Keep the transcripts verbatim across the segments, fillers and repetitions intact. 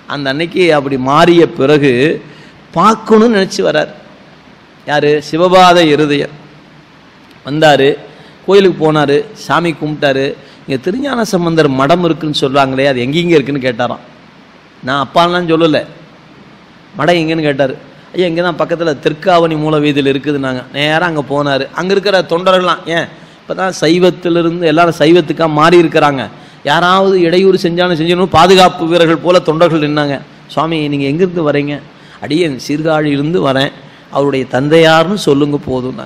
அந்த அன்னைக்கு அப்படி மாறிய பிறகு பார்க்கணும்னு நினச்சி வர்றார். யார்? சிவபாத இருதயர் வந்தார், கோயிலுக்கு போனார், சாமி கும்பிட்டாரு. இங்கே திருஞான சம்பந்தர் மடம் இருக்குன்னு சொல்கிறாங்களே, அது எங்கெங்கே இருக்குன்னு கேட்டாராம். நான் அப்பாலாம் சொல்லலை, மடம் எங்கேன்னு கேட்டார். ஐயா இங்கே தான் பக்கத்தில் தெற்காவணி மூல வீதியில் இருக்குதுன்னாங்க. நேராக அங்கே போனார். அங்கே இருக்கிற தொண்டர்கள்லாம், ஏன் இப்போ தான் சைவத்திலிருந்து எல்லாரும் சைவத்துக்காக மாறி இருக்கிறாங்க, யாராவது இடையூறு செஞ்சாலும் செஞ்சணும் பாதுகாப்பு வீரர்கள் போல தொண்டர்கள் நின்னாங்க. சுவாமி நீங்கள் எங்கேருந்து வரீங்க? அடியே சீர்காழியிலிருந்து வரேன், அவருடைய தந்தையார்னு சொல்லுங்க போதும்.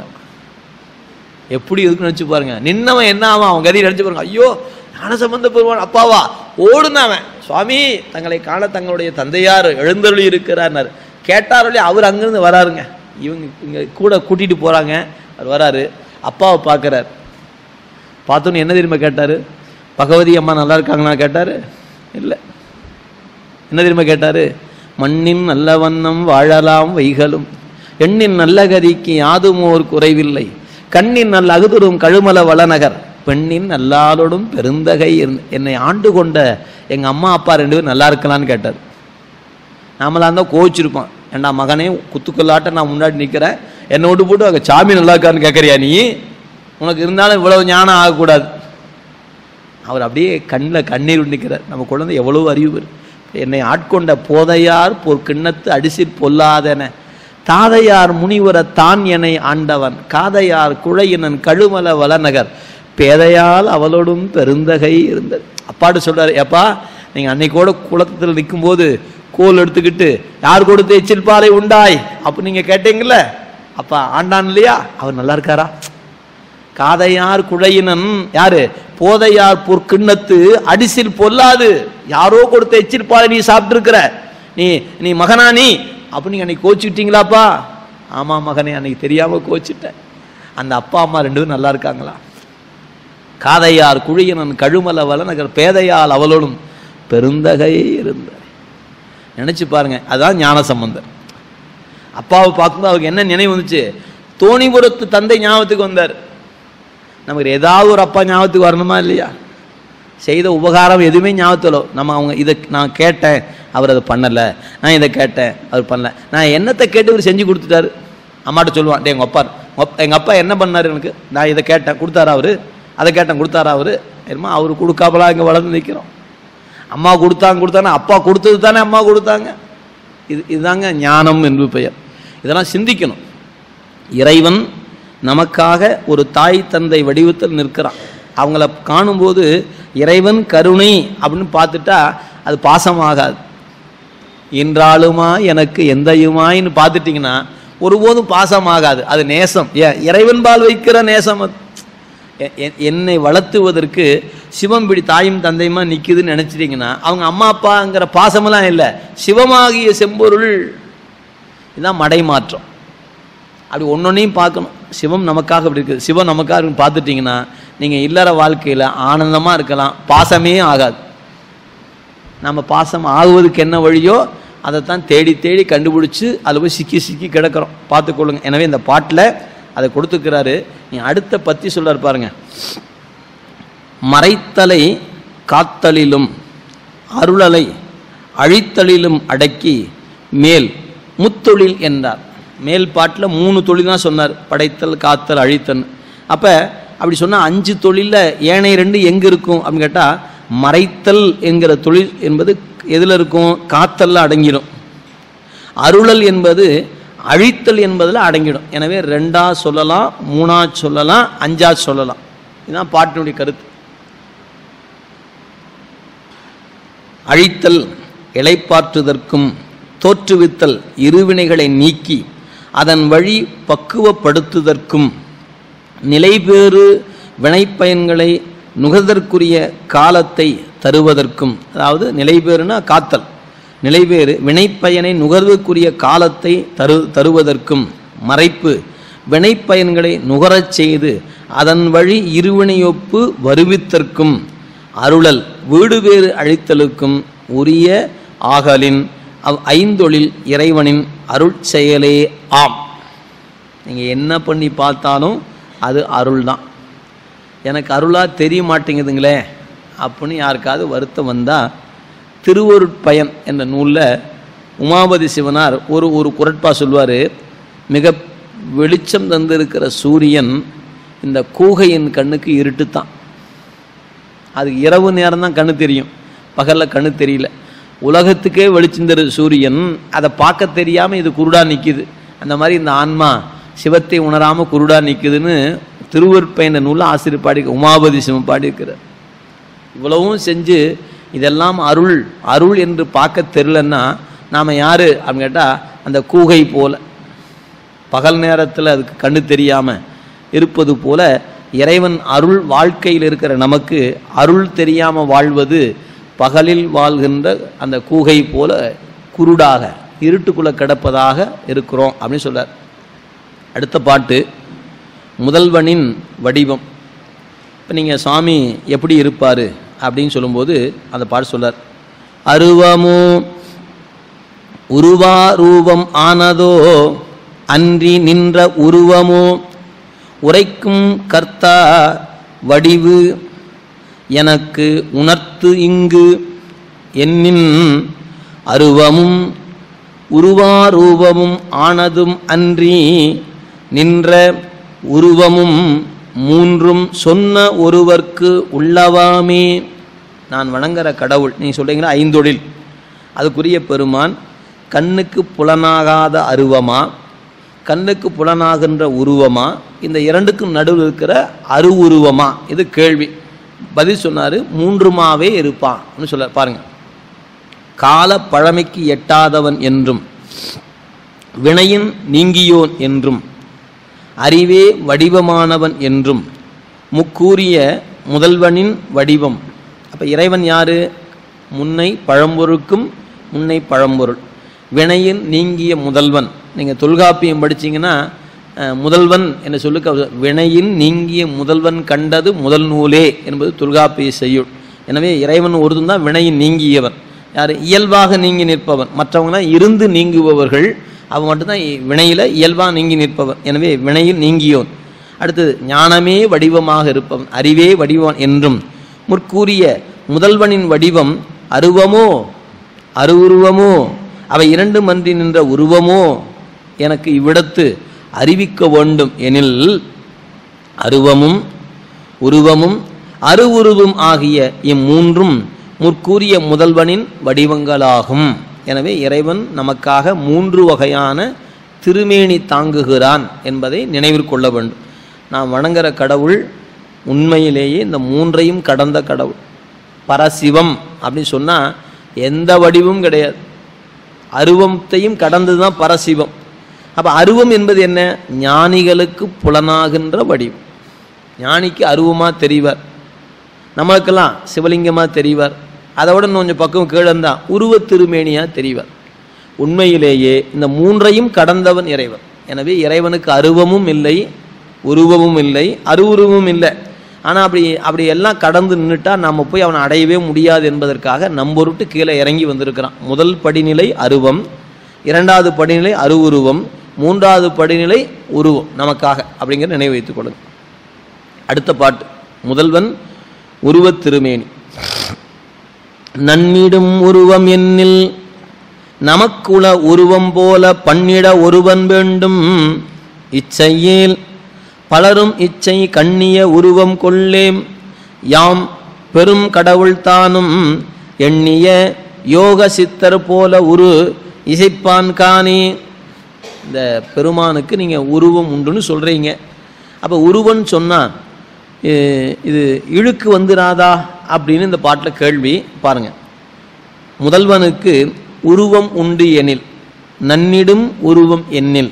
எப்படி இருக்குன்னு நினச்சி பாருங்க. நின்னவன் என்ன ஆவான், அவன் கதையை நினச்சி பாருங்க. ஐயோ ஞானசம்பந்த பெருமான் அப்பாவா ஓடுனவன், சுவாமி தங்களை காண தங்களுடைய தந்தையார் எழுந்தருளி இருக்கிறார் கேட்டாரே. அவர் அங்கேருந்து வராருங்க, இவங்க இங்கே கூட கூட்டிகிட்டு போகிறாங்க. அவர் வராரு, அப்பாவை பார்க்குறார். பார்த்தோன்னு என்ன தெரியுமா கேட்டார்? பகவதி அம்மா நல்லா இருக்காங்களா கேட்டார். இல்லை, என்ன தெரியுமா கேட்டார்? மண்ணின் நல்ல வண்ணம் வாழலாம் வைகளும், எண்ணின் நல்ல கதிக்கு யாதுமோர் குறைவில்லை, கண்ணின் நல்ல அகுதுரும் கழுமல வளநகர், பெண்ணின் நல்லாளோடும் பெருந்தகை என்னை ஆண்டு கொண்ட எங்கள் அம்மா அப்பா ரெண்டு பேரும் நல்லா இருக்கலான்னு கேட்டார். நாமளாக இருந்தால் கோவிச்சிருப்பான், ஏண்டா மகனே குத்துக்கல்லாட்ட நான் முன்னாடி நிற்கிறேன், என்னை விட்டு போட்டு அங்கே சாமி நல்லா இருக்கான்னு கேட்குறியா நீ? உனக்கு இருந்தாலும் இவ்வளவு ஞானம் ஆகக்கூடாது. அவர் அப்படியே கண்ணில் கண்ணீர் நிற்கிறார். நம்ம குழந்தை எவ்வளவு அறிவு. என்னை ஆட்கொண்ட போதையார் போர் கிண்ணத்து அடிசிற் பொல்லாதென, தாதையார் முனிவர தான் என்னை ஆண்டவன், காதையார் குழையினன் கழுமல வளநகர், பேதையால் அவளோடும் பெருந்தகை இருந்தது. அப்பாட்டு சொல்றாரு, எப்பா நீங்கள் அன்னைக்கோட குளத்தில் நிற்கும்போது கோல் எடுத்துக்கிட்டு யார் கொடுத்து எச்சில் பாலை உண்டாய் அப்போ நீங்கள் கேட்டீங்கல்ல, அப்பா ஆண்டான் இல்லையா, அவர் நல்லா இருக்காரா? காதையார் குழையினன் யாரு? போதையார் பொற்கிண்ணத்து அடிசில் பொல்லாது, யாரோ கொடுத்த எச்சில் பாலை நீ சாப்பிட்டு இருக்கிற, நீ நீ மகனா நீ அப்போ நீங்கள் அன்னைக்கு கோச்சிக்கிட்டீங்களாப்பா? ஆமாம் மகனே, அன்னைக்கு தெரியாமல் கோச்சிட்டேன். அந்த அப்பா அம்மா ரெண்டு பேரும் நல்லா இருக்காங்களா? காதையார் குழியனன் கழுமல வளநகர், பேதையால் அவளோடும் பெருந்தகை இருந்த. நினச்சி பாருங்க, அதுதான் ஞான சம்பந்தர். அப்பாவை பார்க்கும்போது அவருக்கு என்ன நினைவு வந்துச்சு? தோணிபுரத்து தந்தை ஞாபகத்துக்கு வந்தார். நமக்கு ஏதாவது ஒரு அப்பா ஞாபகத்துக்கு வரணுமா இல்லையா? செய்த உபகாரம் எதுவுமே ஞாபகத்தில் நம்ம அவங்க இதை நான் கேட்டேன் அவர் அதை பண்ணலை, நான் இதை கேட்டேன் அவர் பண்ணல, நான் என்னத்தை கேட்டு இவர் செஞ்சு கொடுத்துட்டாரு. அம்மாட்ட சொல்லுவான், டே எங்கள் அப்பா எங்கள் அப்பா என்ன பண்ணார் எனக்கு, நான் இதை கேட்டேன் கொடுத்தாரா அவர், அதை கேட்டேன் கொடுத்தாரா அவர், என்னமா அவர் கொடுக்காமலா இங்கே வளர்ந்து நிற்கிறோம். அம்மா கொடுத்தாங்க கொடுத்தாங்க, அப்பா கொடுத்தது தானே அம்மா கொடுத்தாங்க. இது இதுதாங்க ஞானம் என்று பெயர். இதெல்லாம் சிந்திக்கணும். இறைவன் நமக்காக ஒரு தாய் தந்தை வடிவத்தில் நிற்கிறான். அவங்கள காணும்போது இறைவன் கருணை அப்படின்னு பார்த்துட்டா அது பாசமாகாது. என்றாலுமா எனக்கு எந்தையுமாயின்னு பார்த்துட்டிங்கன்னா ஒருபோதும் பாசமாகாது, அது நேசம். ஏன்? இறைவன் பால் வைக்கிற நேசம். அது என்னை வளர்த்துவதற்கு சிவம் பிடி தாயும் தந்தையுமா நிற்குதுன்னு நினச்சிட்டிங்கன்னா அவங்க அம்மா அப்பாங்கிற பாசமெல்லாம் இல்லை, சிவமாகிய செம்பொருள். இதுதான் மடை மாற்றம். அப்படி ஒன்றொன்னையும் பார்க்கணும். சிவம் நமக்காக அப்படி இருக்குது, சிவம் நமக்காக பார்த்துட்டிங்கன்னா நீங்கள் இல்லற வாழ்க்கையில் ஆனந்தமாக இருக்கலாம், பாசமே ஆகாது. நம்ம பாசம் ஆகுவதுக்கு என்ன வழியோ அதைத்தான் தேடி தேடி கண்டுபிடிச்சி அதில் போய் சிக்கி சிக்கி கிடக்கிறோம். பார்த்துக்கொள்ளுங்க. எனவே இந்த பாட்டில் அதை கொடுத்துக்கிறாரு. நீ அடுத்த பற்றி சொல்றாரு பாருங்க. மறைத்தலை காத்தலிலும் அருளலை அழித்தலிலும் அடக்கி மேல் முத்தொழில் என்றார். மேல் பாட்டில் மூணு தொழில் தான் சொன்னார், படைத்தல் காத்தல் அழித்தல். அப்போ அப்படி சொன்னால் அஞ்சு தொழிலில் ஏனைய ரெண்டு எங்கே இருக்கும் அப்படின்னு கேட்டால், மறைத்தல் என்கிற தொழில் என்பது எதில் இருக்கும்? காத்தல்ல அடங்கிடும். அருளல் என்பது அழித்தல் என்பதில் அடங்கிடும். எனவே ரெண்டா சொல்லலாம், மூணா சொல்லலாம், அஞ்சா சொல்லலாம். இதுதான் பாட்டினுடைய கருத்து. அழித்தல் இளைப்பாற்றுதற்கும் தோற்றுவித்தல் இருவினைகளை நீக்கி அதன் வழி பக்குவப்படுத்துதற்கும் நிலைபேறு வினைப்பயன்களை நுகர்தற்குரிய காலத்தை தருவதற்கும், அதாவது நிலைபேறுனா காத்தல், நிலைபேறு வினைப்பயனை நுகர்வுக்குரிய காலத்தை தரு தருவதற்கும் மறைப்பு வினைப்பயன்களை நுகரச் செய்து அதன் வழி இருவினையொப்பு வருவித்தற்கும் அருளல் வீடு வேறு அழித்தலுக்கும் உரிய ஆகலின் அவ் ஐந்தொழில் இறைவனின் அருள் செயலே ஆம். நீங்கள் என்ன பண்ணி பார்த்தாலும் அது அருள் தான். எனக்கு அருளாக தெரிய மாட்டேங்குதுங்களே அப்படின்னு யாருக்காவது வருத்தம் வந்தால் திருவருட்பயன் என்ற நூலில் உமாபதி சிவனார் ஒரு ஒரு குறட்பா சொல்வார், மிக வெளிச்சம் தந்திருக்கிற சூரியன் இந்த கூகையின் கண்ணுக்கு இருட்டுத்தான். அதுக்கு இரவு நேரம் தான் கண்ணு தெரியும், பகலில் கண்ணு தெரியல. உலகத்துக்கே வெளிச்சம் தரு சூரியன் அதை பார்க்க தெரியாமல் இது குருடா நிற்கிது. அந்த மாதிரி இந்த ஆன்மா சிவத்தை உணராமல் குருடா நிற்குதுன்னு திருவருட்பயன் நூலில் ஆசிரியர் பாடி உமாபதி சிவன் பாடியிருக்கிறார். இவ்வளவும் செஞ்சு இதெல்லாம் அருள் அருள் என்று பார்க்க தெரியலன்னா நாம் யார் அப்படின்னு கேட்டால் அந்த கூகை போல பகல் நேரத்தில் அதுக்கு கண்ணு தெரியாமல் இருப்பது போல இறைவன் அருள் வாழ்க்கையில் இருக்கிற நமக்கு அருள் தெரியாமல் வாழ்வது பகலில் வாழ்கின்ற அந்த கூகை போல குருடாக இருட்டுக்குள்ளே கிடப்பதாக இருக்கிறோம் அப்படின்னு சொல்றார். அடுத்த பாட்டு முதல்வனின் வடிவம். இப்போ நீங்கள் சுவாமி எப்படி இருப்பார் அப்படின்னு சொல்லும்போது அந்த பாட்டு சொல்றார், அருவமோ உருவா ரூபம் ஆனதோ அன்றி நின்ற உருவமோ உரைக்கும் கர்த்தா வடிவு எனக்கு உணர்த்து இங்கு என்னின் அருவமும் உருவாரூபமும் ஆனதும் அன்றி நின்ற உருவமும் மூன்றும் சொன்ன ஒருவர்க்கு உள்ளவாமே. நான் வணங்குற கடவுள் நீங்கள் சொல்கிறீங்களா ஐந்தொழில், அதுக்குரிய பெருமான் கண்ணுக்கு புலனாகாத அருவமா கண்ணுக்கு புலனாகின்ற உருவமா இந்த இரண்டுக்கும் நடுவில் இருக்கிற அரு உருவமா? இது கேள்வி. பதில் சொன்னார், மூன்றுமாவே இருப்பான் சொல்ல பாருங்க. கால பழமைக்கு எட்டாதவன் என்றும் வினையின் நீங்கியோன் என்றும் அறிவே வடிவமானவன் என்றும் முக்கூறிய முதல்வனின் வடிவம். அப்போ இறைவன் யாரு? முன்னை பழம்பொருளுக்கும் முன்னை பழம்பொருள், வினையின் நீங்கிய முதல்வன். நீங்கள் தொல்காப்பியம் படிச்சிங்கன்னா முதல்வன் என்று சொல்லுக்க வினையின் நீங்கிய முதல்வன் கண்டது முதல் நூலே என்பது தொல்காப்பிய செய்யுள். எனவே இறைவன் ஒருதும் தான் வினையின் நீங்கியவன். யார்? இயல்பாக நீங்கி நிற்பவன். மற்றவங்கன்னா இருந்து நீங்குபவர்கள், அவன் மட்டும்தான் வினையில் இயல்பாக நீங்கி நிற்பவன். எனவே வினையில் நீங்கியோன். அடுத்தது ஞானமே வடிவமாக இருப்பவன், அறிவே வடிவம் என்றும் முற்கூறிய முதல்வனின் வடிவம் அருவமோ அருவுருவமோ அவை இரண்டு மன்றி நின்ற உருவமோ எனக்கு இவ்விடத்து அறிவிக்க வேண்டும் எனில் அருவமும் உருவமும் அருவுருவும் ஆகிய இம்மூன்றும் முற்கூறிய முதல்வனின் வடிவங்களாகும். எனவே இறைவன் நமக்காக மூன்று வகையான திருமேனி தாங்குகிறான் என்பதை நினைவில் கொள்ள வேண்டும். நாம் வணங்குற கடவுள் உண்மையிலேயே இந்த மூன்றையும் கடந்த கடவுள். பரசிவம் அப்படின்னு சொன்னால் எந்த வடிவும் கிடையாது, அருவத்தையும் கடந்து தான் பரசிவம். அப்போ அருவம் என்பது என்ன? ஞானிகளுக்கு புலனாகின்ற வடிவம். ஞானிக்கு அருவமாக தெரிவார், நம்மளுக்கெல்லாம் சிவலிங்கமாக தெரிவார். அதோட கொஞ்சம் பக்கம் கீழந்தான் உருவ திருமேனியாக தெரிவார். உண்மையிலேயே இந்த மூன்றையும் கடந்தவன் இறைவன். எனவே இறைவனுக்கு அருவமும் இல்லை, உருவமும் இல்லை, அருவுருவமும் இல்லை. ஆனால் அப்படி அப்படி எல்லாம் கடந்து நின்றுட்டா நம்ம போய் அவனை அடையவே முடியாது என்பதற்காக நம்பொருட்டு கீழே இறங்கி வந்திருக்கிறான். முதல் படிநிலை அருவம், இரண்டாவது படிநிலை அருவுருவம், மூன்றாவது படிநிலை உருவம் நமக்காக அப்படிங்கிற நினைவு வைத்துக் கொள்ளுங்க. அடுத்த பாட்டு முதல்வன் உருவத் திருமேனி. நன்னிடும் உருவம் என்னில் நமக்குள உருவம் போல பண்ணிட ஒருவன் வேண்டும் இச்சையேல் பலரும் இச்சை கண்ணிய உருவம் கொள்ளேம் யாம் பெரும் கடவுள் தானும் எண்ணிய யோக சித்தர் போல உரு இசைப்பான் காணே. இந்த பெருமானுக்கு நீங்கள் உருவம் உண்டுன்னு சொல்கிறீங்க. அப்போ உருவன்னு சொன்னால் இது இழுக்கு வந்துடாதா அப்படின்னு இந்த பாட்டில் கேள்வி பாருங்கள். முதல்வனுக்கு உருவம் உண்டு எனில் நன்னிடும் உருவம் எண்ணில்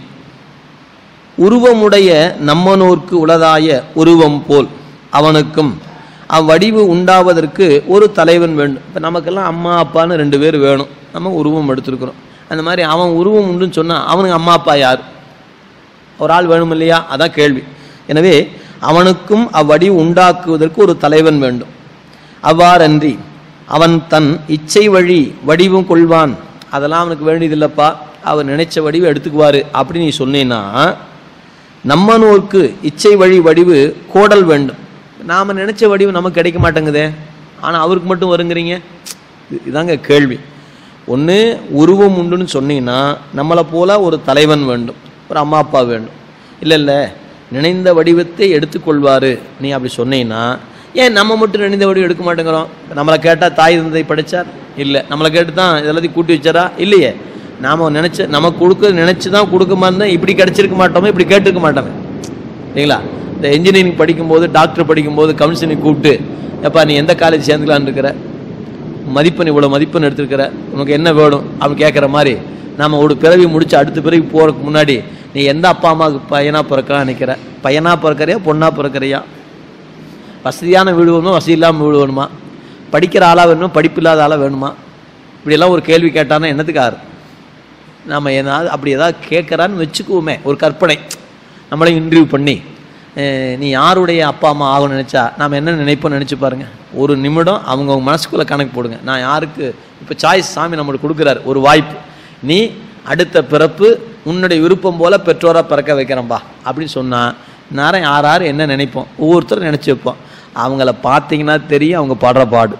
உருவமுடைய நம்மனோர்க்கு உளதாய உருவம் போல் அவனுக்கும் அவ்வடிவு உண்டாவதற்கு ஒரு தலைவன் வேண்டும். இப்போ நமக்கெல்லாம் அம்மா அப்பான்னு ரெண்டு பேர் வேணும், நம்ம உருவம் எடுத்துருக்குறோம். அந்த மாதிரி அவன் உருவம் உண்டுன்னு சொன்னால் அவனுக்கு அம்மா அப்பா யார்? ஒரு ஆள் வேணும் இல்லையா? அதான் கேள்வி. எனவே அவனுக்கும் அவ்வடிவு உண்டாக்குவதற்கு ஒரு தலைவன் வேண்டும். அவ்வாறன்றி அவன் தன் இச்சை வழி வடிவும் கொள்வான், அதெல்லாம் அவனுக்கு வேண்டியதில்லைப்பா, அவர் நினைச்ச வடிவு எடுத்துக்குவார் அப்படின்னு நீ சொன்னீன்னா நம்மனோர்க்கு இச்சை வழி வடிவு கோடல் வேண்டும். நாம் நினைச்ச வடிவு நமக்கு கிடைக்க மாட்டேங்குதே, ஆனால் அவருக்கு மட்டும் வருங்கிறீங்க. இதாங்க கேள்வி. ஒன்று உருவம் உண்டுன்னு சொன்னீங்கன்னா நம்மளை போல ஒரு தலைவன் வேண்டும், ஒரு அம்மா அப்பா வேண்டும். இல்லை இல்லை நினைந்த வடிவத்தை எடுத்துக்கொள்வார் நீ அப்படி சொன்னீங்கன்னா, ஏன் நம்ம மட்டும் நினைந்த வடிவம் எடுக்க மாட்டேங்கிறோம்? நம்மளை கேட்டால் தாய் தந்தை படித்தார் இல்லை, நம்மளை கேட்டு தான் எல்லாத்தையும் கூட்டி வச்சாரா இல்லையே. நாம் நினச்ச நமக்கு கொடுக்க நினச்சி தான் கொடுக்க மாட்டோம், இப்படி கிடச்சிருக்க மாட்டோமே, இப்படி கேட்டிருக்க மாட்டோமே இல்லைங்களா. இந்த இன்ஜினியரிங் படிக்கும்போது டாக்டர் படிக்கும்போது கவுன்சிலிங் கூப்பிட்டு, எப்பா நீ எந்த காலேஜ் சேர்ந்துக்கலான்னு இருக்கிற, மதிப்பெண் இவ்வளோ மதிப்பெண் எடுத்துருக்கிற, உனக்கு என்ன வேணும் அப்படின்னு கேட்குற மாதிரி நாம் ஒரு பிறவி முடிச்சு அடுத்த பிறவி போகிறதுக்கு முன்னாடி நீ எந்த அப்பா அம்மாவுக்கு பையனாக பிறக்கலாம் நினைக்கிற, பையனாக பிறக்கிறியா பொண்ணாக பிறக்கிறியா, வசதியான வீடு வேணுமா வசதி இல்லாமல் வீடு வேணுமா, படிக்கிற ஆளாக வேணுமா படிப்பு இல்லாத ஆளாக வேணுமா, இப்படியெல்லாம் ஒரு கேள்வி கேட்டான்னா என்னத்துக்காரு நாம் ஏதாவது அப்படி ஏதாவது கேட்குறான்னு வச்சுக்குவோமே. ஒரு கற்பனை நம்மளே இன்டர்வியூ பண்ணி நீ யாருடைய அப்பா அம்மா ஆகணும்னு நினச்சா நாம் என்ன நினைப்போம் நினச்சி பாருங்கள். ஒரு நிமிடம் அவங்கவுங்க மனசுக்குள்ளே கணக்கு போடுங்க. நான் யாருக்கு இப்போ சாய்ஸ் சாமி நம்மளுக்கு கொடுக்குறாரு ஒரு வாய்ப்பு, நீ அடுத்த பிறப்பு உன்னுடைய விருப்பம் போல் பெற்றோராக பிறக்க வைக்கிறேன்பா அப்படின்னு சொன்னால் நேரம் யார் யார் என்ன நினைப்போம் ஒவ்வொருத்தரும் நினச்சி வைப்போம். அவங்கள பார்த்தீங்கன்னா தெரியும் அவங்க பாடுற பாடு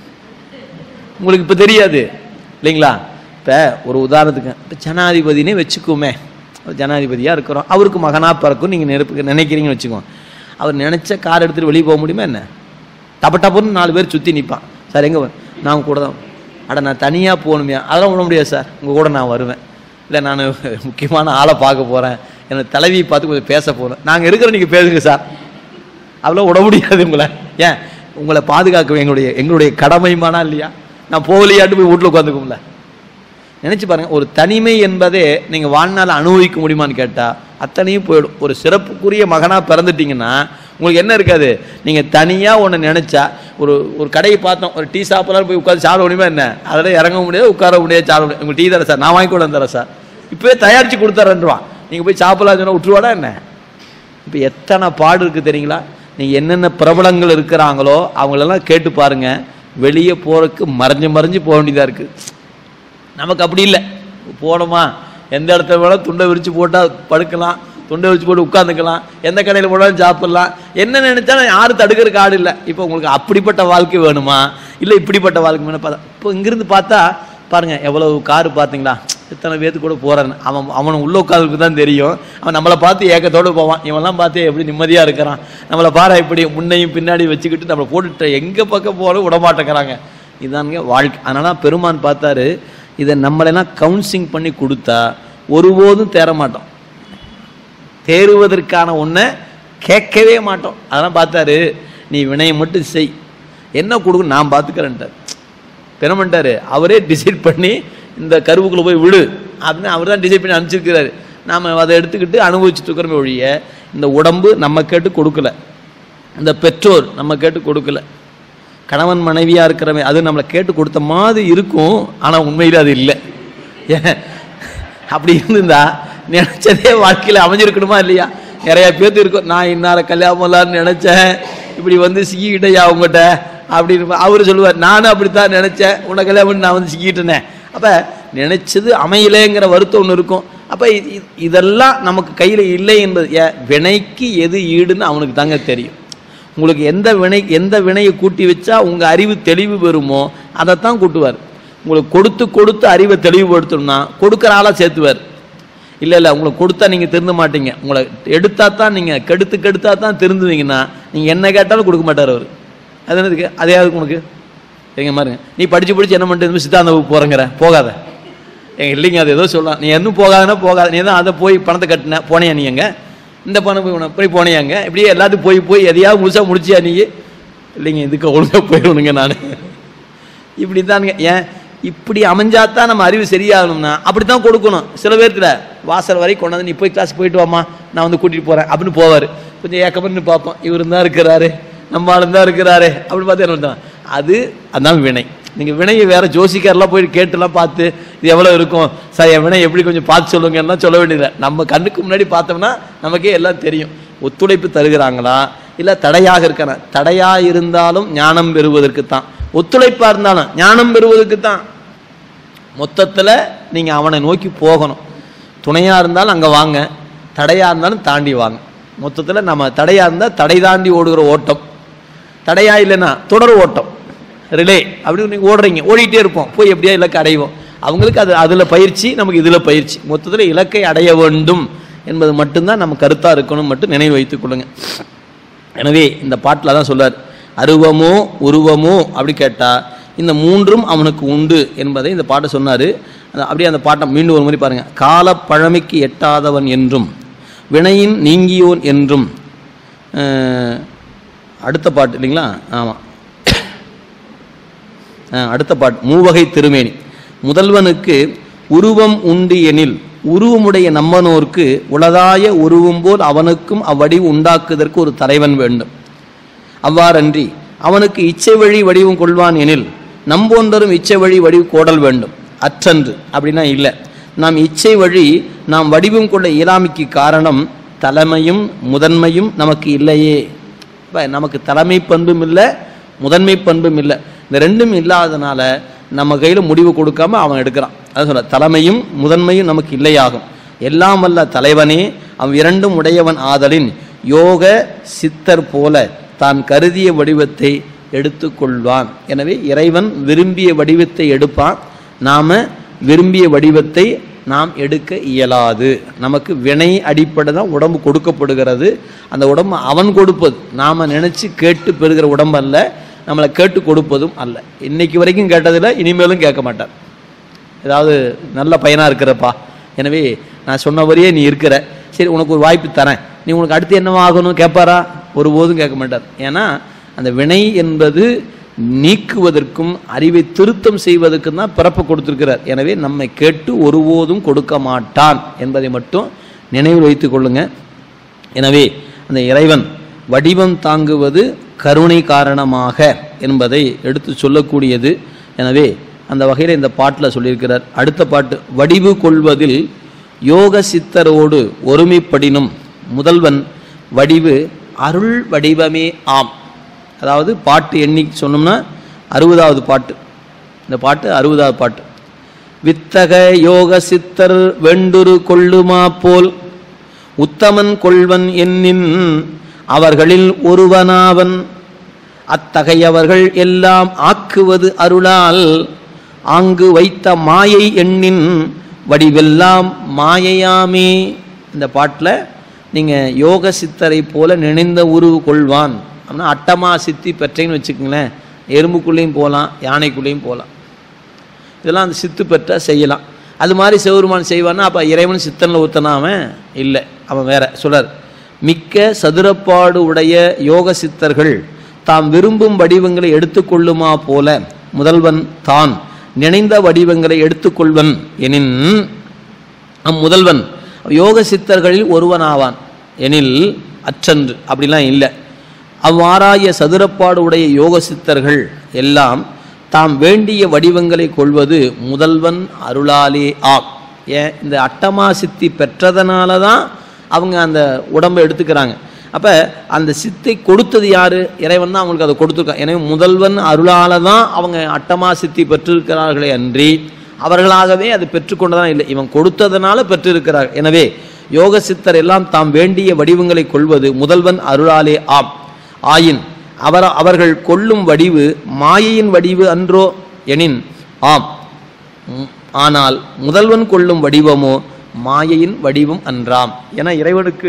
உங்களுக்கு இப்போ தெரியாது இல்லைங்களா. இப்போ ஒரு உதாரணத்துக்கு இப்போ ஜனாதிபதினே வச்சுக்குவோமே, ஜனாதிபதியாக இருக்கிறோம், அவருக்கு மகனாக பிறக்கும் நீங்கள் நெருப்பு நினைக்கிறீங்கன்னு வச்சுக்கோங்க. அவர் நினச்ச கார் எடுத்துகிட்டு வெளியே போக முடியுமா என்ன? டப்ப டப்புன்னு நாலு பேர் சுற்றி நிற்பான். சார் எங்கே நான் கூட தான், அட நான் தனியாக போகணுமே, அதெல்லாம் விட முடியாது சார், உங்கள் கூட நான் வருவேன். இல்லை நான் முக்கியமான ஆளை பார்க்க போகிறேன், என்னோட தலைவியை பார்த்து கொஞ்சம் பேச போகிறேன், நாங்கள் இருக்கிற நீங்கள் பேசுங்க சார், அதெல்லாம் விட முடியாது உங்களை. ஏன் உங்களை பாதுகாக்க எங்களுடைய எங்களுடைய கடமைமானா இல்லையா? நான் போகலையாட்டு போய் வீட்டில் உட்காந்துக்கும்ல. நினச்சி பாருங்கள், ஒரு தனிமை என்பதே நீங்கள் வாழ்நாள் அனுபவிக்க முடியுமான்னு கேட்டால் அத்தனையும் போயிடும். ஒரு சிறப்புக்குரிய மகனாக பிறந்துட்டிங்கன்னா உங்களுக்கு என்ன இருக்காது, நீங்கள் தனியாக ஒன்று நினச்சா ஒரு ஒரு கடையை பார்த்தோம், ஒரு டீ ஷாப்பெல்லாம் போய் உட்காந்து சாப்பிட முடியுமா என்ன? அதெல்லாம் இறங்க முடியாது, உட்கார முடியாது, சாப்பிட முடியாது. உங்கள் டீ தரேன் சார், நான் வாங்கி கூட தரேன் சார், இப்போயே தயாரித்து கொடுத்துறேன்றான். நீங்கள் போய் சாப்பிடலாம் சொன்னால் விட்டுருவாடா என்ன? இப்போ எத்தனை பாடு இருக்குது தெரியுங்களா? நீங்கள் என்னென்ன பிரபலங்கள் இருக்கிறாங்களோ அவங்களெல்லாம் கேட்டு பாருங்கள், வெளியே போகிறதுக்கு மறைஞ்சு மறைஞ்சு போக வேண்டியதாக இருக்குது. நமக்கு அப்படி இல்லை, போனோமா எந்த இடத்துல வேணாலும் துண்டை விரித்து போட்டால் படுக்கலாம், துண்டை விரித்து போட்டு உட்காந்துக்கலாம், எந்த கடையில் போனாலும் சாப்பிட்லாம், என்ன நினைச்சாலும் யாரும் தடுக்கிறதுக்கு ஆடு இல்லை. இப்போ உங்களுக்கு அப்படிப்பட்ட வாழ்க்கை வேணுமா இல்லை இப்படிப்பட்ட வாழ்க்கை வேணும் பார்த்தா, இப்போ இங்கிருந்து பார்த்தா பாருங்கள் எவ்வளவு காரு பார்த்தீங்களா, இத்தனை பேர்த்து கூட போகிறான்னு. அவன் அவனை உள்ள உட்காந்துருக்கு தான் தெரியும், அவன் நம்மளை பார்த்து ஏக்கத்தோடு போவான். இவன்லாம் பார்த்து எப்படி நிம்மதியாக இருக்கிறான், நம்மளை பாரு இப்படி முன்னையும் பின்னாடி வச்சுக்கிட்டு நம்மளை போட்டுட்டு எங்கே பக்கம் போகிற விடமாட்டேங்கிறாங்க. இதானுங்க வாழ்க்கை. அதனால பெருமான் பார்த்தாரு, இதை நம்மளெல்லாம் கவுன்சிலிங் பண்ணி கொடுத்தா ஒருபோதும் தேர மாட்டோம், தேறுவதற்கான ஒன்றை கேட்கவே மாட்டோம். அதெல்லாம் பார்த்தாரு, நீ வினையை மட்டும் செய், என்ன கொடுக்கும் நான் பார்த்துக்கிறேன்ட்டார். பெருமன்ட்டார் அவரே டிசைட் பண்ணி இந்த கருவுக்குள்ளே போய் விடு அப்படின்னு அவர் தான் டிசைட் பண்ணி அனுப்பிச்சிருக்கிறாரு. நாம் அதை எடுத்துக்கிட்டு அனுபவிச்சுட்டு இருக்கிறோமே ஒழிய இந்த உடம்பு நம்ம கேட்டு கொடுக்கல, இந்த பெற்றோர் நம்ம கேட்டு கொடுக்கல, கணவன் மனைவியாக இருக்கிறவங்க அது நம்மளை கேட்டு கொடுத்த மாதிரி இருக்கும், ஆனால் உண்மையில் அது இல்லை. ஏன் அப்படி இருந்திருந்தா நினச்சதே வாழ்க்கையில் அமைஞ்சிருக்கணுமா இல்லையா? நிறையா பேர்த்து இருக்கும், நான் இன்னார கல்யாணம் பண்ணலான்னு நினச்சேன், இப்படி வந்து சிக்கிக்கிட்டேயா அவங்ககிட்ட அப்படின்னு அவர் சொல்லுவார், நானும் அப்படித்தான் நினச்சேன், உன்னை கல்யாணம் பண்ணி நான் வந்து சிக்கிட்டேனே. அப்போ நினச்சது அமையலைங்கிற வருத்தம் ஒன்று இருக்கும். அப்போ இதெல்லாம் நமக்கு கையில் இல்லை என்பது, ஏன் வினைக்கு எது ஈடுன்னு அவனுக்கு தாங்க தெரியும். உங்களுக்கு எந்த வினை எந்த வினையை கூட்டி வச்சா உங்கள் அறிவு தெளிவு பெறுமோ அதைத்தான் கூட்டுவார். உங்களுக்கு கொடுத்து கொடுத்து அறிவை தெளிவுபடுத்தணும்னா கொடுக்குற ஆளாக சேர்த்துவார். இல்லை இல்லை உங்களுக்கு கொடுத்தா நீங்கள் திருந்த மாட்டீங்க, உங்களை எடுத்தா தான் நீங்கள் கெடுத்து கெடுத்தா தான் திருந்துவீங்கன்னா நீங்கள் என்ன கேட்டாலும் கொடுக்க மாட்டார் அவர். அது என்னதுக்கு அதையாவது உனக்கு எங்க பாருங்க, நீ படித்து படித்து என்ன பண்ணிட்டு சித்தாந்த வகுப்பு போகிறேங்கிற போகாத எங்க இல்லைங்க, அது ஏதோ சொல்லலாம், நீ இன்னும் போகாதுன்னா போகாத, நீ தான் அதை போய் பணத்தை கட்டின போனியா, நீ எங்க இந்த பணம் போய் போய் போனியாங்க, இப்படியே எல்லாத்துக்கும் போய் போய் எதையாவது முழுசாக முடிச்சியா நீ? இல்லைங்க இதுக்கு ஒழுங்காக போயிடணுங்க நான், இப்படி தானுங்க. ஏன் இப்படி அமைஞ்சாதான் நம்ம அறிவு சரியாகணும்னா அப்படி தான் கொடுக்கணும். சில பேர்த்துல வாசல் வரை கொண்டாந்து நீ போய் கிளாஸ் போயிட்டு வாமா நான் வந்து கூட்டிகிட்டு போகிறேன் அப்படின்னு போவார். கொஞ்சம் ஏக்கப்படுன்னு பார்ப்போம், இவர் தான் இருக்கிறாரு நம்ம ஆளும் தான் இருக்கிறாரு அப்படி பார்த்து என்ன தான் அது, அதுதான் வினை. நீங்கள் வினையை வேறு ஜோசிக்காரெலாம் போய் கேட்டுலாம் பார்த்து இது எவ்வளோ இருக்கும் சார் என் வினை எப்படி கொஞ்சம் பார்த்து சொல்லுங்கன்னா சொல்ல வேண்டியதில்லை. நம்ம கண்ணுக்கு முன்னாடி பார்த்தோம்னா நமக்கே எல்லாம் தெரியும். ஒத்துழைப்பு தருகிறாங்களா இல்லை தடையாக இருக்கான, தடையாக இருந்தாலும் ஞானம் பெறுவதற்கு தான், ஒத்துழைப்பாக இருந்தாலும் ஞானம் பெறுவதற்கு தான். மொத்தத்தில் நீங்கள் அவனை நோக்கி போகணும். துணையாக இருந்தாலும் அங்கே வாங்க, தடையாக இருந்தாலும் தாண்டி வாங்க. மொத்தத்தில் நம்ம தடையாக இருந்தால் தடை தாண்டி ஓடுகிற ஓட்டம், தடையாக இல்லைன்னா தொடர் ஓட்டம். ரிலே அப்படி நீங்கள் ஓடுறீங்க, ஓடிட்டே இருப்போம், போய் எப்படியா இலக்கை அடைவோம். அவங்களுக்கு அது அதில் பயிற்சி, நமக்கு இதில் பயிற்சி. மொத்தத்தில் இலக்கை அடைய வேண்டும் என்பது மட்டும்தான் நம்ம கருத்தாக இருக்கணும் மட்டும் நினைவு வைத்துக் கொள்ளுங்க. எனவே இந்த பாட்டில் தான் சொல்றார், அருவமோ உருவமோ அப்படி கேட்டால் இந்த மூன்றும் அவனுக்கு உண்டு என்பதை இந்த பாட்டை சொன்னார். அப்படியே அந்த பாட்டை மீண்டும் ஒரு மாதிரி பாருங்கள். கால பழமைக்கு எட்டாதவன் என்றும் வினையின் நீங்கியோன் என்றும். அடுத்த பாட்டு இல்லைங்களா? ஆமாம், அடுத்த பாட்டு மூவகை திருமேனி. முதல்வனுக்கு உருவம் உண்டு எனில் உருவமுடைய நம்மனோர்க்கு உளதாய உருவம் போல் அவனுக்கும் அவ்வடிவு உண்டாக்குவதற்கு ஒரு தலைவன் வேண்டும். அவ்வாறன்றி அவனுக்கு இச்சை வழி வடிவம் கொள்வான் எனில் நம்போன்றரும் இச்சை வழி வடிவு கோடல் வேண்டும். அற்றன்று அப்படின்னா இல்லை. நாம் இச்சை வழி நாம் வடிவம் கொள்ள இயலாமைக்கு காரணம் தலைமையும் முதன்மையும் நமக்கு இல்லையே. நமக்கு தலைமை பண்பும் இல்லை, முதன்மை பண்பும் இல்லை. இந்த ரெண்டும் இல்லாதனால நம்ம கையில் முடிவு கொடுக்காம அவன் எடுக்கிறான். அது சொல்ல, தலைமையும் முதன்மையும் நமக்கு இல்லையாகும். எல்லாம் வல்ல தலைவனே அவன் இரண்டும் உடையவன் ஆதலின் யோக சித்தர் போல தான் கருதிய வடிவத்தை எடுத்து கொள்வான். எனவே இறைவன் விரும்பிய வடிவத்தை எடுப்பான், நாம விரும்பிய வடிவத்தை நாம் எடுக்க இயலாது. நமக்கு வினை அடிப்படை தான் உடம்பு கொடுக்கப்படுகிறது. அந்த உடம்பு அவன் கொடுப்பது, நாம் நினச்சி கேட்டு பெறுகிற உடம்பு அல்ல, நம்மளை கேட்டு கொடுப்பதும் அல்ல. இன்னைக்கு வரைக்கும் கேட்டதில்லை, இனிமேலும் கேட்க மாட்டார். ஏதாவது நல்ல பையனாக இருக்கிறப்பா, எனவே நான் சொன்னவரையே நீ இருக்கிற, சரி உனக்கு ஒரு வாய்ப்பு தரேன், நீ உனக்கு அடுத்து என்னவாகணும் கேட்பாரா? ஒருபோதும் கேட்க மாட்டார். ஏன்னா அந்த வினை என்பது நீக்குவதற்கும் அறிவை திருத்தம் செய்வதற்கும் தான் பிறப்பு கொடுத்திருக்கிறார். எனவே நம்மை கேட்டு ஒருபோதும் கொடுக்க மாட்டான் என்பதை மட்டும் நினைவில் வைத்துக் கொள்ளுங்க. எனவே அந்த இறைவன் வடிவம் தாங்குவது கருணை காரணமாக என்பதை எடுத்து சொல்லக்கூடியது. எனவே அந்த வகையில் இந்த பாட்டில் சொல்லியிருக்கிறார். அடுத்த பாட்டு, வடிவு கொள்வதில் யோக சித்தரோடு ஒருமைப்படினும் முதல்வன் வடிவு அருள் வடிவமே ஆம். அதாவது பாட்டு எண்ணி சொன்னோம்னா அறுபதாவது பாட்டு. இந்த பாட்டு அறுபதாவது பாட்டு. வித்தக யோக சித்தர் வெண்டுரு கொள்ளுமா போல் உத்தமன் கொள்வன் என்னின் அவர்களில் ஒருவனாவன் அத்தகையவர்கள் எல்லாம் ஆக்குவது அருளால் ஆங்கு வைத்த மாயை எண்ணின் வடிவெல்லாம் மாயையாமே. இந்த பாட்டில் நீங்கள் யோக சித்தரை போல நினைந்த உருவு கொள்வான் அப்படின்னா அட்டமா சித்தி பெற்றேன்னு வச்சுக்கோங்களேன். எறும்புக்குள்ளேயும் போகலாம், யானைக்குள்ளேயும் போகலாம். இதெல்லாம் அந்த சித்து பெற்ற செய்யலாம். அது மாதிரி சிவருமான் செய்வான்னா அப்போ இறைவன் சித்தனில் ஊத்தனாமன் இல்லை, அவன் வேற. சொல்றார், மிக்க சதுரப்பாடு உடைய யோக சித்தர்கள் தாம் விரும்பும் வடிவங்களை எடுத்துக்கொள்ளுமா போல முதல்வன் தான் நினைந்த வடிவங்களை எடுத்துக்கொள்வன் எனின் அம்முதல்வன் யோக சித்தர்களில் ஒருவனாவான் எனில் அற்றன்று அப்படிலாம் இல்லை. அவ்வாறாய சதுரப்பாடு உடைய யோக சித்தர்கள் எல்லாம் தாம் வேண்டிய வடிவங்களை கொள்வது முதல்வன் அருளாலே ஆ. ஏன் இந்த அட்டமா சித்தி பெற்றதனால தான் அவங்க அந்த உடம்பை எடுத்துக்கிறாங்க. அப்போ அந்த சித்தை கொடுத்தது யாரு? இறைவன் தான் அவங்களுக்கு அதை கொடுத்துருக்காங்க. எனவே முதல்வன் அருளால தான் அவங்க அட்டமா சித்தி பெற்றிருக்கிறார்களே அன்றி அவர்களாகவே அது பெற்றுக்கொண்டதான் இல்லை, இவன் கொடுத்ததனால பெற்றிருக்கிறார். எனவே யோக சித்தர் எல்லாம் தாம் வேண்டிய வடிவங்களை கொள்வது முதல்வன் அருளாலே ஆம். ஆயின் அவர் அவர்கள் கொள்ளும் வடிவு மாயையின் வடிவு அன்றோ எனின் ஆம். ஆனால் முதல்வன் கொள்ளும் வடிவமோ மாயையின் வடிவம் அன்றாம். ஏன்னா இறைவனுக்கு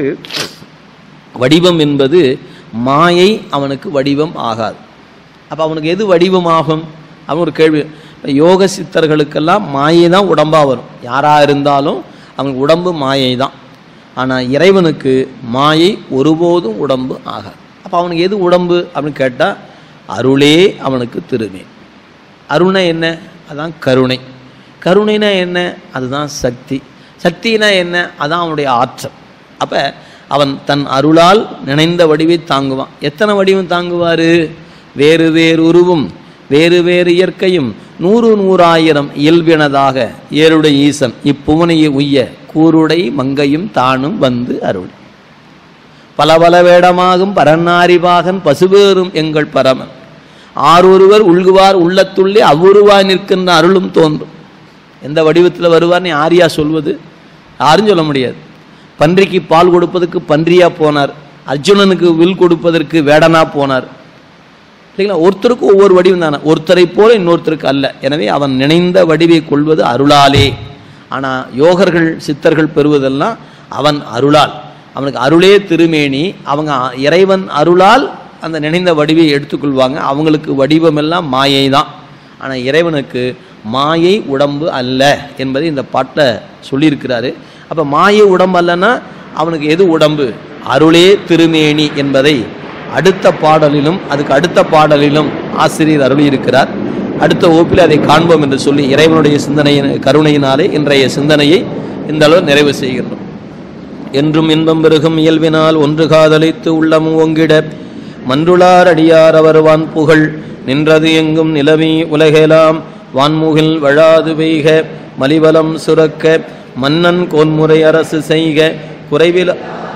வடிவம் என்பது மாயை அவனுக்கு வடிவம் ஆகாது. அப்போ அவனுக்கு எது வடிவமாகும்? அவன் ஒரு கேள்வி. யோக சித்தர்களுக்கெல்லாம் மாயை தான் உடம்பாக வரும். யாராக இருந்தாலும் அவனுக்கு உடம்பு மாயை தான். ஆனால் இறைவனுக்கு மாயை ஒருபோதும் உடம்பு ஆகாது. அப்போ அவனுக்கு எது உடம்பு அப்படின்னு கேட்டால் அருளே அவனுக்கு திருமே. அருணை என்ன? அதான் கருணை. கருணைனா என்ன? அதுதான் சக்தி. சக்தினா என்ன? அதான் அவனுடைய ஆற்றல். அப்போ அவன் தன் அருளால் நினைந்த வடிவை தாங்குவான். எத்தனை வடிவம் தாங்குவார்? வேறு வேறு உருவும் வேறு வேறு இயற்கையும் நூறு நூறாயிரம் இயல்பினதாக ஏருடை ஈசன் இப்புவனையை உய்ய கூருடை மங்கையும் தானும் வந்து அருள் பல பல வேடமாகும் பரநாரிபாகன் பசுவேறும் எங்கள் பரமன் ஆரொருவர் உள்குவார் உள்ளத்துள்ளே அவ்வுருவாய் நிற்கின்ற அருளும் தோன்றும். எந்த வடிவத்தில் வருவார்னு ஆரியா சொல்வது? யாரும் சொல்ல முடியாது. பன்றிக்கு பால் கொடுப்பதற்கு பன்றியா போனார், அர்ஜுனனுக்கு வில் கொடுப்பதற்கு வேடனா போனார். இல்லைங்களா? ஒருத்தருக்கு ஒவ்வொரு வடிவம் தானே, ஒருத்தரை போல இன்னொருத்தருக்கு அல்ல. எனவே அவன் நினைந்த வடிவை கொள்வது அருளாலே. ஆனால் யோகர்கள் சித்தர்கள் பெறுவதெல்லாம் அவன் அருளால். அவனுக்கு அருளே திருமேனி. அவங்க இறைவன் அருளால் அந்த நினைந்த வடிவை எடுத்துக்கொள்வாங்க. அவங்களுக்கு வடிவமெல்லாம் மாயை தான். ஆனால் இறைவனுக்கு மாயை உடம்பு அல்ல என்பதை இந்த பாட்டை சொல்லியிருக்கிறாரு. அப்போ மாயை உடம்பு அல்லன்னா அவனுக்கு எது உடம்பு? அருளே திருமேனி என்பதை அடுத்த பாடலிலும் அதுக்கு அடுத்த பாடலிலும் ஆசிரியர் அருளியிருக்கிறார். அடுத்த வகுப்பில் அதை காண்போம் என்று சொல்லி இறைவனுடைய சிந்தனையின் கருணையினாலே இன்றைய சிந்தனையை இந்த அளவு நிறைவு செய்கின்றோம். என்றும் இன்பம் பெருகும் இயல்பினால் ஒன்று காதலித்து உள்ளம் ஓங்கிட மன்றுளார் அடியார் அவர் வான் புகழ் நின்றது எங்கும் நிலவி உலகெலாம் வான்முகில் வழாது பெய்க மலிவலம் சுரக்க மன்னன் கோன்முறை அரசு செய்க குறைவில்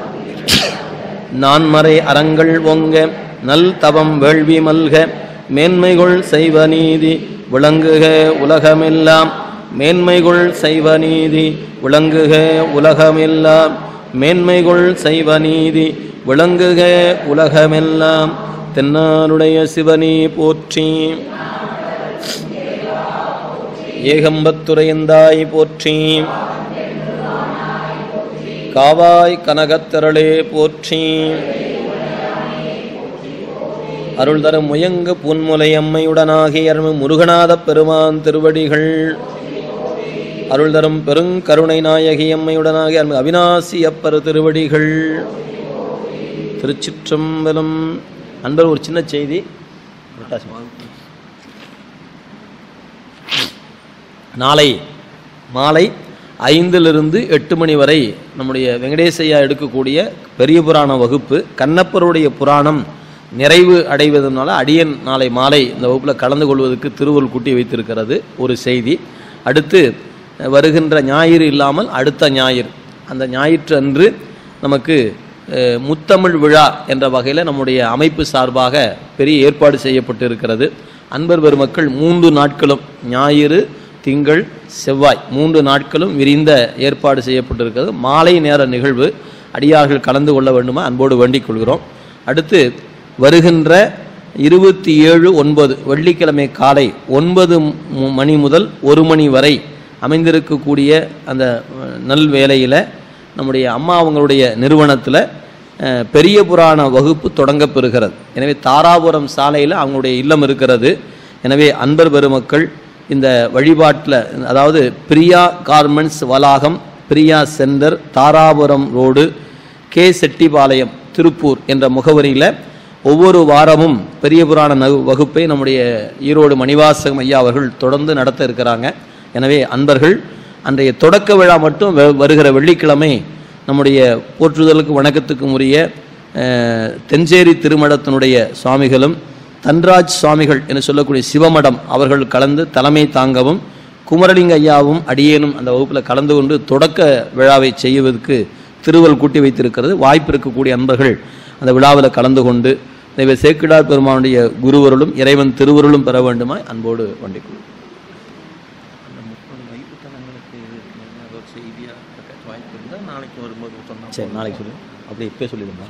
நான்மறை அறங்கள் ஒங்க நல் தவம் வேள்வி மல்க மேன்மைகள் செய்வ நீதி விளங்குக உலகமெல்லாம் மேன்மைகள் செய்வ நீதி விளங்குக உலகமெல்லாம் மேன்மைகள் செய்வ நீதி விளங்குக உலகமெல்லாம். தென்னாருடைய சிவனே போற்றி, ஏகம்பத்துரையந்தாய் போற்றி, காவாய் கனகத்திரளே போற்றி, அருள் தரும் முயங்கு புன்முலை அம்மையுடனாகிய முருகநாத பெருமான் திருவடிகள், அருள் தரும் பெருங்கருணை நாயகி அம்மையுடனாகிய அவிநாசி அப்பர் திருவடிகள். திருச்சிற்றம்பலம். அன்பர் ஒரு சின்ன செய்தி. நாளை மாலை ஐந்திலிருந்து எட்டு மணி வரை நம்முடைய வெங்கடேசையா எடுக்கக்கூடிய பெரிய புராண வகுப்பு, கண்ணப்பருடைய புராணம் நிறைவு அடைவதனால அடியன் நாளை மாலை இந்த வகுப்பில் கலந்து கொள்வதற்கு திருவருள் கூட்டி வைத்திருக்கிறது ஒரு செய்தி. அடுத்து வருகின்ற ஞாயிறு இல்லாமல் அடுத்த ஞாயிறு, அந்த ஞாயிற்று அன்று நமக்கு முத்தமிழ் விழா என்ற வகையில் நம்முடைய அமைப்பு சார்பாக பெரிய ஏற்பாடு செய்யப்பட்டு இருக்கிறது. அன்பர் பெருமக்கள் மூன்று நாட்களும் ஞாயிறு திங்கள் செவ்வாய் மூன்று நாட்களும் விரிந்த ஏற்பாடு செய்யப்பட்டிருக்கிறது. மாலை நேர நிகழ்வு, அடியார்கள் கலந்து கொள்ள வேண்டுமா அன்போடு வேண்டிக் கொள்கிறோம். அடுத்து வருகின்ற இருபத்தி ஏழு ஒன்பது வெள்ளிக்கிழமை காலை ஒன்பது மணி முதல் ஒரு மணி வரை அமைந்திருக்கக்கூடிய அந்த நல் வேளையில் நம்முடைய அம்மா அவங்களுடைய நிறுவனத்தில் பெரிய புராண வகுப்பு தொடங்கப் பெறுகிறது. எனவே தாராபுரம் சாலையில் அவங்களுடைய இல்லம் இருக்கிறது. எனவே அன்பர் பெருமக்கள் இந்த வழிபாட்டில், அதாவது பிரியா கார்மெண்ட்ஸ் வளாகம், Priya centre, Dharapuram road, K Chettipalayam, Tiruppur என்ற முகவரியில் ஒவ்வொரு வாரமும் பெரிய புராண வகுப்பை நம்முடைய ஈரோடு மணிவாசகம் ஐயா அவர்கள் தொடர்ந்து நடத்த இருக்கிறாங்க. எனவே அன்பர்கள் அன்றைய தொடக்க விழா மட்டும் வருகிற வெள்ளிக்கிழமை நம்முடைய போற்றுதலுக்கு வணக்கத்துக்கும் உரிய தென்சேரி திருமடத்தினுடைய சுவாமிகளும் தன்ராஜ் சுவாமிகள் என்று சொல்லக்கூடிய சிவமடம் அவர்கள் கலந்து தலைமை தாங்கவும், குமரலிங்க ஐயாவும் அடியேனும் அந்த வகுப்பில் கலந்து கொண்டு தொடக்க விழாவை செய்வதற்கு திருவருள் கூட்டி வைத்திருக்கிறது. வாய்ப்பு இருக்கக்கூடிய அன்பர்கள் அந்த விழாவில் கலந்து கொண்டு தெய்வ சேக்கிடார் பெருமானுடைய குருவருளும் இறைவன் திருவருளும் பெற வேண்டுமாய் அன்போடு வேண்டிக்கொள்ளும். சரி, நாளைக்கு சொல்லு. அப்படி இப்போ சொல்லிடுங்க.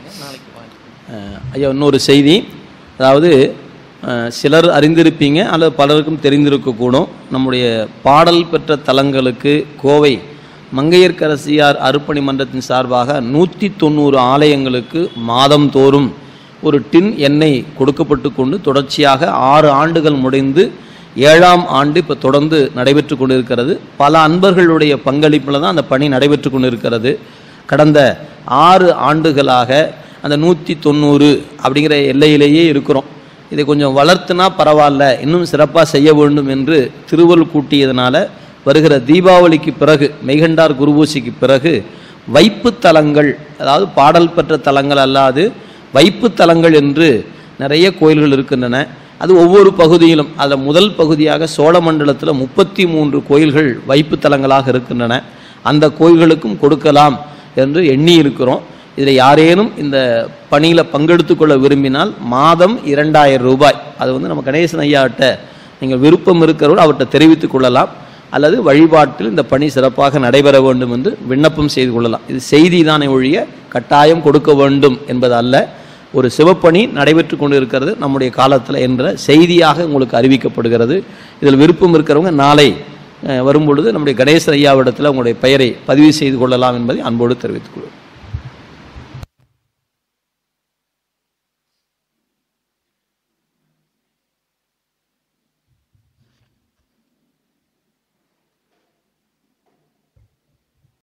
ஐயா, இன்னொரு செய்தி. அதாவது சிலர் அறிந்திருப்பீங்க அல்லது பலருக்கும் தெரிந்திருக்கக்கூடும். நம்முடைய பாடல் பெற்ற தலங்களுக்கு கோவை மங்கையர்க்கரசியார் அருப்பணி மன்றத்தின் சார்பாக நூற்றி தொண்ணூறு ஆலயங்களுக்கு மாதம் தோறும் ஒரு டின் எண்ணெய் கொடுக்கப்பட்டு கொண்டு தொடர்ச்சியாக ஆறு ஆண்டுகள் முடிந்து ஏழாம் ஆண்டு இப்போ தொடர்ந்து நடைபெற்று கொண்டிருக்கிறது. பல அன்பர்களுடைய பங்களிப்பில் தான் அந்த பணி நடைபெற்று கொண்டிருக்கிறது. கடந்த ஆறு ஆண்டுகளாக அந்த நூற்றி தொண்ணூறு அப்படிங்கிற எல்லையிலேயே இருக்கிறோம். இதை கொஞ்சம் வளர்த்துனா பரவாயில்ல, இன்னும் சிறப்பாக செய்ய வேண்டும் என்று திருவருள் கூட்டியதனால வருகிற தீபாவளிக்கு பிறகு, மெய்கண்டார் குருபூசிக்கு பிறகு வைப்பு தலங்கள், அதாவது பாடல் பெற்ற தலங்கள் அல்லாது வைப்பு தலங்கள் என்று நிறைய கோயில்கள் இருக்கின்றன. அது ஒவ்வொரு பகுதியிலும், அதில் முதல் பகுதியாக சோழமண்டலத்தில் முப்பத்தி மூன்று கோயில்கள் வைப்பு தலங்களாக இருக்கின்றன. அந்த கோயில்களுக்கும் கொடுக்கலாம் என்று எண்ணி இருக்கிறோம். இதில் யாரேனும் இந்த பணியில் பங்கெடுத்து கொள்ள விரும்பினால் மாதம் இரண்டாயிரம் ரூபாய், அது வந்து நம்ம கணேசன் ஐயாட்ட நீங்கள் விருப்பம் இருக்கிறவர்கள் அவர்கிட்ட தெரிவித்துக் கொள்ளலாம். அல்லது வழிபாட்டில் இந்த பணி சிறப்பாக நடைபெற வேண்டும் என்று விண்ணப்பம் செய்து கொள்ளலாம். இது செய்தி தானே ஒழிய கட்டாயம் கொடுக்க வேண்டும் என்பது அல்ல. ஒரு சிவப்பணி நடைபெற்று கொண்டு இருக்கிறது நம்முடைய காலத்தில் என்ற செய்தியாக உங்களுக்கு அறிவிக்கப்படுகிறது. இதில் விருப்பம் இருக்கிறவங்க நாளை வரும்பொழுது நம்முடைய கணேச ஐயாவிடத்தில் உங்களுடைய பெயரை பதிவு செய்து கொள்ளலாம் என்பதை அன்போடு தெரிவித்துக் கொள்வோம்.